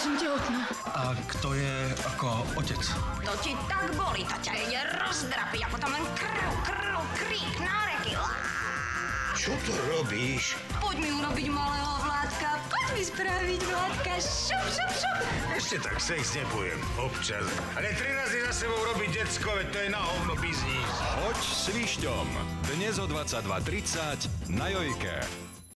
som tehotná. A kto je ako otec? To ti tak boli, to ťa ide rozdrapiť a potom len krík, náreky. Čo to robíš? Poď mi urobiť malého Vládka, poď mi spraviť Vládka, šup. Ešte tak sex nebujem, občas. Ale 3 razy za sebou robiť decko, veď to je na hovno biznis. Hoď s Višťom. Dnes o 22:30 na Jojke.